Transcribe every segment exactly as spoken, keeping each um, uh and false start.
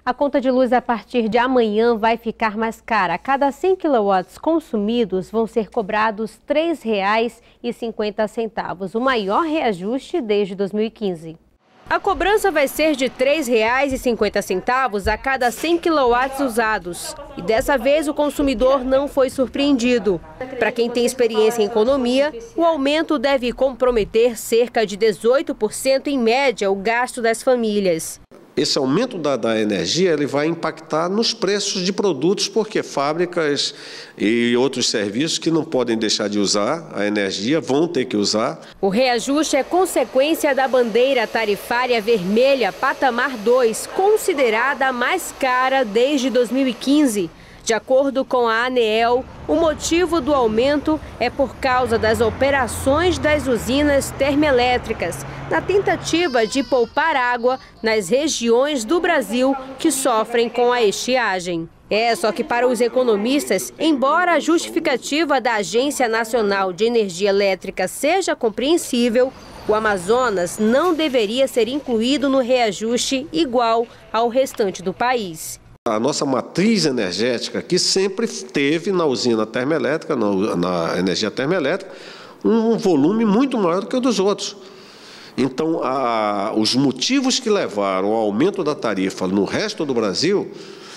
A conta de luz a partir de amanhã vai ficar mais cara. A cada cem quilowatts consumidos vão ser cobrados três reais e cinquenta centavos, o maior reajuste desde dois mil e quinze. A cobrança vai ser de três reais e cinquenta centavos a cada cem quilowatts usados. E dessa vez o consumidor não foi surpreendido. Para quem tem experiência em economia, o aumento deve comprometer cerca de dezoito por cento em média o gasto das famílias. Esse aumento da, da energia ele vai impactar nos preços de produtos, porque fábricas e outros serviços que não podem deixar de usar a energia vão ter que usar. O reajuste é consequência da bandeira tarifária vermelha patamar dois, considerada a mais cara desde dois mil e quinze. De acordo com a ANEEL, o motivo do aumento é por causa das operações das usinas termoelétricas, na tentativa de poupar água nas regiões do Brasil que sofrem com a estiagem. É, só que para os economistas, embora a justificativa da Agência Nacional de Energia Elétrica seja compreensível, o Amazonas não deveria ser incluído no reajuste igual ao restante do país. A nossa matriz energética aqui sempre teve na usina termoelétrica, na, na energia termoelétrica, um volume muito maior do que o dos outros. Então, a, os motivos que levaram ao aumento da tarifa no resto do Brasil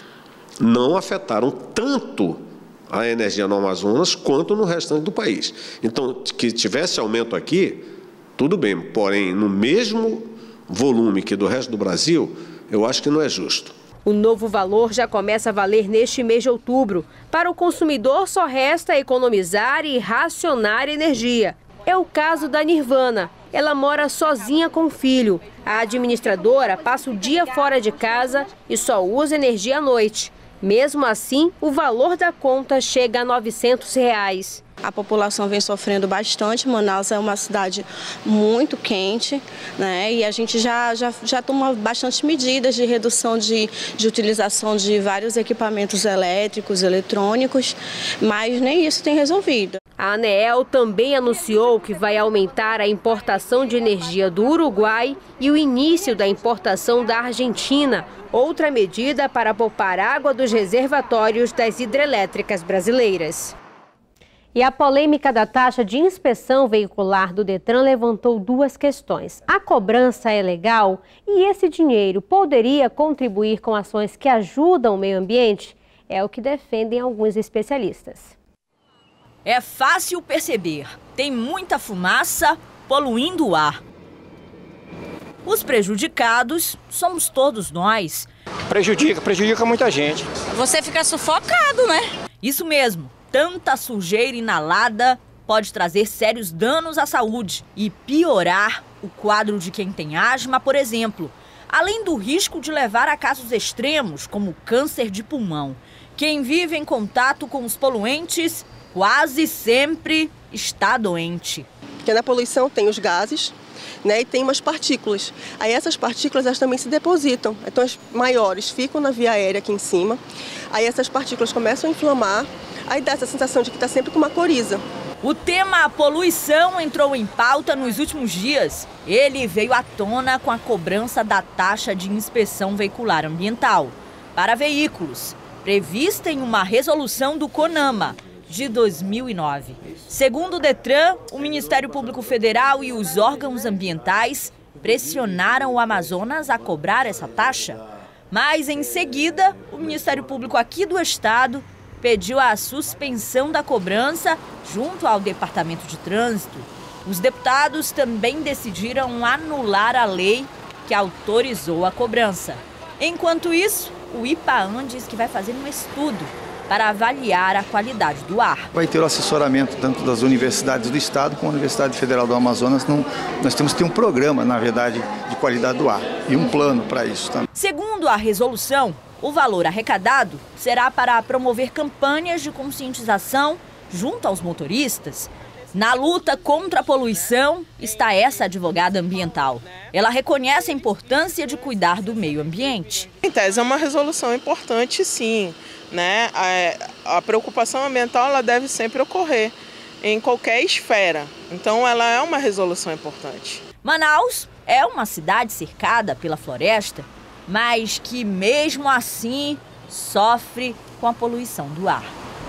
não afetaram tanto a energia no Amazonas quanto no restante do país. Então, que tivesse aumento aqui, tudo bem, porém, no mesmo volume que do resto do Brasil, eu acho que não é justo. O novo valor já começa a valer neste mês de outubro. Para o consumidor, só resta economizar e racionar energia. É o caso da Nirvana. Ela mora sozinha com o filho. A administradora passa o dia fora de casa e só usa energia à noite. Mesmo assim, o valor da conta chega a novecentos reais. A população vem sofrendo bastante. Manaus é uma cidade muito quente, né? E a gente já, já, já toma bastante medidas de redução de, de utilização de vários equipamentos elétricos, eletrônicos, mas nem isso tem resolvido. A ANEEL também anunciou que vai aumentar a importação de energia do Uruguai e o início da importação da Argentina, outra medida para poupar água dos reservatórios das hidrelétricas brasileiras. E a polêmica da taxa de inspeção veicular do Detran levantou duas questões. A cobrança é legal e esse dinheiro poderia contribuir com ações que ajudam o meio ambiente? É o que defendem alguns especialistas. É fácil perceber, tem muita fumaça poluindo o ar. Os prejudicados somos todos nós. Prejudica, prejudica muita gente. Você fica sufocado, né? Isso mesmo. Tanta sujeira inalada pode trazer sérios danos à saúde e piorar o quadro de quem tem asma, por exemplo. Além do risco de levar a casos extremos, como câncer de pulmão. Quem vive em contato com os poluentes quase sempre está doente. Porque na poluição tem os gases, né, e tem umas partículas. Aí essas partículas elas também se depositam. Então as maiores ficam na via aérea aqui em cima. Aí essas partículas começam a inflamar. Aí dá essa sensação de que está sempre com uma coriza. O tema poluição entrou em pauta nos últimos dias. Ele veio à tona com a cobrança da taxa de inspeção veicular ambiental para veículos, prevista em uma resolução do CONAMA de dois mil e nove. Segundo o Detran, o Ministério Público Federal e os órgãos ambientais pressionaram o Amazonas a cobrar essa taxa. Mas, em seguida, o Ministério Público aqui do estado pediu a suspensão da cobrança junto ao Departamento de Trânsito. Os deputados também decidiram anular a lei que autorizou a cobrança. Enquanto isso, o IPAAN diz que vai fazer um estudo para avaliar a qualidade do ar. Vai ter o assessoramento tanto das universidades do estado como a Universidade Federal do Amazonas. Não, nós temos que ter um programa, na verdade, de qualidade do ar e um plano para isso também. Segundo a resolução, o valor arrecadado será para promover campanhas de conscientização junto aos motoristas. Na luta contra a poluição está essa advogada ambiental. Ela reconhece a importância de cuidar do meio ambiente. Em tese é uma resolução importante, sim, né? A, a preocupação ambiental ela deve sempre ocorrer em qualquer esfera. Então ela é uma resolução importante. Manaus é uma cidade cercada pela floresta mas que mesmo assim sofre com a poluição do ar.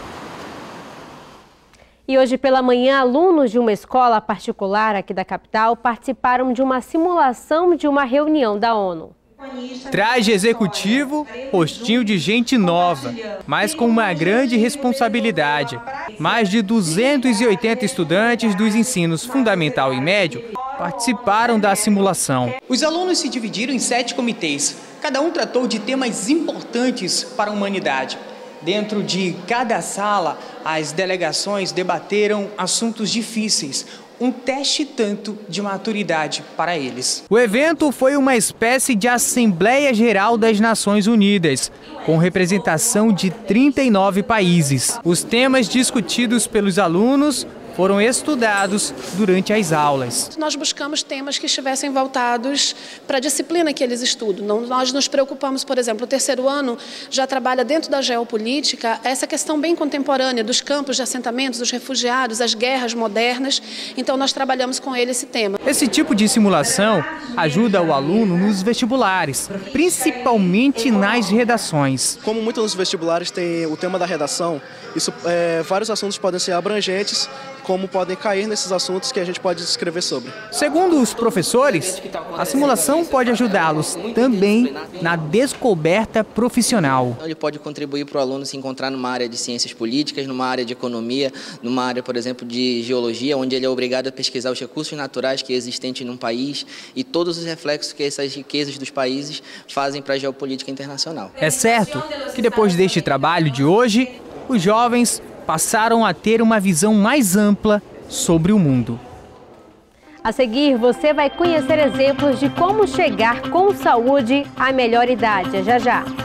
E hoje pela manhã, alunos de uma escola particular aqui da capital participaram de uma simulação de uma reunião da ONU. Traje executivo, rostinho de gente nova, mas com uma grande responsabilidade. Mais de duzentos e oitenta estudantes dos ensinos fundamental e médio participaram da simulação. Os alunos se dividiram em sete comitês. Cada um tratou de temas importantes para a humanidade. Dentro de cada sala, as delegações debateram assuntos difíceis. Um teste tanto de maturidade para eles. O evento foi uma espécie de Assembleia Geral das Nações Unidas, com representação de trinta e nove países. Os temas discutidos pelos alunos foram estudados durante as aulas. Nós buscamos temas que estivessem voltados para a disciplina que eles estudam. Não, nós nos preocupamos, por exemplo, o terceiro ano já trabalha dentro da geopolítica essa questão bem contemporânea dos campos de assentamentos, dos refugiados, as guerras modernas. Então nós trabalhamos com ele esse tema. Esse tipo de simulação ajuda o aluno nos vestibulares, principalmente nas redações. Como muitos dos vestibulares têm o tema da redação, isso, é, vários assuntos podem ser abrangentes, como podem cair nesses assuntos que a gente pode escrever sobre. Segundo os professores, a simulação pode ajudá-los também na descoberta profissional. Ele pode contribuir para o aluno se encontrar numa área de ciências políticas, numa área de economia, numa área, por exemplo, de geologia, onde ele é obrigado a pesquisar os recursos naturais que existem num país e todos os reflexos que essas riquezas dos países fazem para a geopolítica internacional. É certo que depois deste trabalho de hoje, os jovens passaram a ter uma visão mais ampla sobre o mundo. A seguir, você vai conhecer exemplos de como chegar com saúde à melhor idade. Já já.